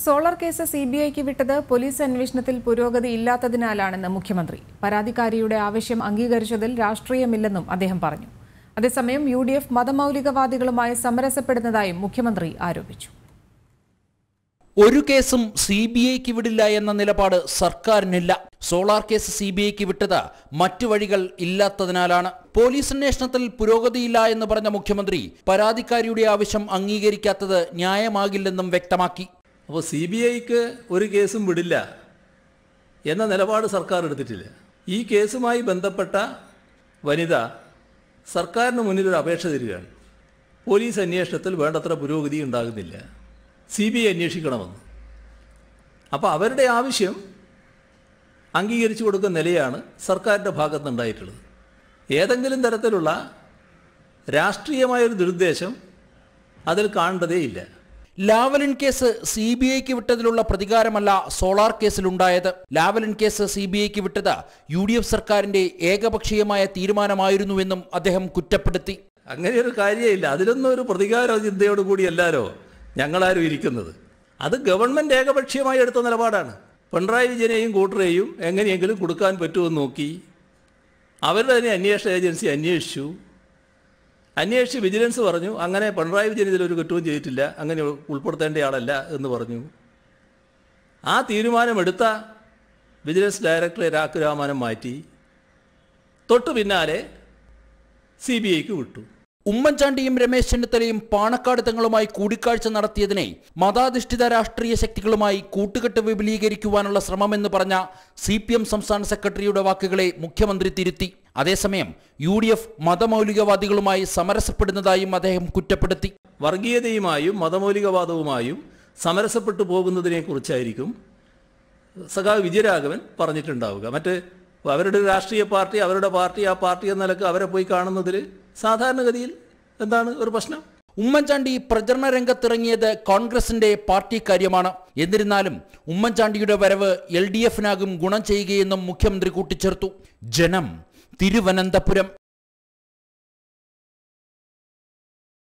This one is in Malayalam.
സോളാർ കേസ് സിബിഐക്ക് വിട്ടത് പോലീസ് അന്വേഷണത്തിൽ പുരോഗതി ഇല്ലാത്തതിനാലാണെന്ന് മുഖ്യമന്ത്രി. പരാതിക്കാരിയുടെ ആവശ്യം അംഗീകരിച്ചതിൽ രാഷ്ട്രീയമില്ലെന്നും അദ്ദേഹം പറഞ്ഞു. അതേസമയം UDF മതമൗലികവാദികളുമായി സമരസപ്പെടുന്നതായും മുഖ്യമന്ത്രി ആരോപിച്ചു. ഒരു കേസും സിബിഐക്ക് വിടില്ല എന്ന നിലപാട് സർക്കാരിനില്ല. സോളാർ കേസ് സിബിഐക്ക് വിട്ടത് മറ്റു വഴികൾ ഇല്ലാത്തതിനാലാണ്. പോലീസ് അന്വേഷണത്തിൽ പുരോഗതിയില്ല എന്ന് പറഞ്ഞ മുഖ്യമന്ത്രി പരാതിക്കാരിയുടെ ആവശ്യം അംഗീകരിക്കാത്തത് ന്യായമാകില്ലെന്നും വ്യക്തമാക്കി. അപ്പോൾ സിബിഐക്ക് ഒരു കേസും വിടില്ല എന്ന നിലപാട് സർക്കാർ എടുത്തിട്ടില്ല. ഈ കേസുമായി ബന്ധപ്പെട്ട വനിത സർക്കാരിന് മുന്നിൽ ഒരു അപേക്ഷ തരികയാണ്. പോലീസ് അന്വേഷണത്തിൽ വേണ്ടത്ര പുരോഗതി ഉണ്ടാകുന്നില്ല, CBI അന്വേഷിക്കണമെന്ന്. അപ്പോൾ അവരുടെ ആവശ്യം അംഗീകരിച്ചു കൊടുക്കുന്ന നിലയാണ് സർക്കാരിൻ്റെ ഭാഗത്തുനിന്നുണ്ടായിട്ടുള്ളത്. ഏതെങ്കിലും തരത്തിലുള്ള രാഷ്ട്രീയമായൊരു ദുരുദ്ദേശം അതിൽ കാണേണ്ടതേയില്ല. ലാവലിൻ കേസ് സിബിഐക്ക് വിട്ടതിലുള്ള പ്രതികാരമല്ല സോളാർ കേസിലുണ്ടായത്. ലാവലിൻ കേസ് സിബിഐക്ക് വിട്ടത് UDF സർക്കാരിന്റെ ഏകപക്ഷീയമായ തീരുമാനമായിരുന്നുവെന്നും അദ്ദേഹം കുറ്റപ്പെടുത്തി. അങ്ങനെയൊരു കാര്യമില്ല. അതിലൊന്നും ഒരു പ്രതികാര ചിന്തയോട് കൂടിയല്ലാലോ ഞങ്ങളാരും ഇരിക്കുന്നത്. അത് ഗവൺമെൻറ് ഏകപക്ഷീയമായി എടുത്ത നിലപാടാണ്. പിണറായി വിജയനെയും കൂട്ടരെയും എങ്ങനെയെങ്കിലും കൊടുക്കാൻ പറ്റുമെന്ന് നോക്കി അവരുടെ തന്നെ അന്വേഷണ ഏജൻസി അന്വേഷിച്ച് വിജിലൻസ് പറഞ്ഞു അങ്ങനെ പിണറായി വിജയൻ ഇതിലൊരു കുറ്റവും ചെയ്തിട്ടില്ല, അങ്ങനെ ഉൾപ്പെടുത്തേണ്ടയാളല്ല എന്ന് പറഞ്ഞു. ആ തീരുമാനമെടുത്ത വിജിലൻസ് ഡയറക്ടറെ രാഘുരാമാനം മാറ്റി തൊട്ടു പിന്നാലെ CBIക്ക് വിട്ടു. ഉമ്മൻചാണ്ടിയും രമേശ് ചെന്നിത്തലയും പാണക്കാട് തങ്ങളുമായി കൂടിക്കാഴ്ച നടത്തിയതിനെ മതാധിഷ്ഠിത രാഷ്ട്രീയ ശക്തികളുമായി കൂട്ടുകെട്ട് വിപുലീകരിക്കുവാനുള്ള ശ്രമമെന്ന് പറഞ്ഞ CPM സംസ്ഥാന സെക്രട്ടറിയുടെ വാക്കുകളെ മുഖ്യമന്ത്രി തിരുത്തി. അതേസമയം UDF മതമൗലികവാദികളുമായി സമരസപ്പെടുന്നതായും അദ്ദേഹം കുറ്റപ്പെടുത്തി. വർഗീയതയുമായും മതമൗലികവാദവുമായും സമരസപ്പെട്ടു പോകുന്നതിനെക്കുറിച്ചായിരിക്കും സഖാവ് വിജയരാഘവൻ പറഞ്ഞിട്ടുണ്ടാവുക. മറ്റ് അവരുടെ രാഷ്ട്രീയ പാർട്ടി, അവരുടെ പാർട്ടി, ആ പാർട്ടി എന്ന നിലക്ക് അവരെ പോയി കാണുന്നതിൽ സാധാരണഗതിയിൽ എന്താണ് ഒരു പ്രശ്നം? ഉമ്മൻചാണ്ടി പ്രചരണ രംഗത്തിറങ്ങിയത് കോൺഗ്രസിന്റെ പാർട്ടി കാര്യമാണ്. എന്നിരുന്നാലും ഉമ്മൻചാണ്ടിയുടെ വരവ് LDFനാകും ഗുണം ചെയ്യുകയെന്നും മുഖ്യമന്ത്രി കൂട്ടിച്ചേർത്തു. ജനം, തിരുവനന്തപുരം.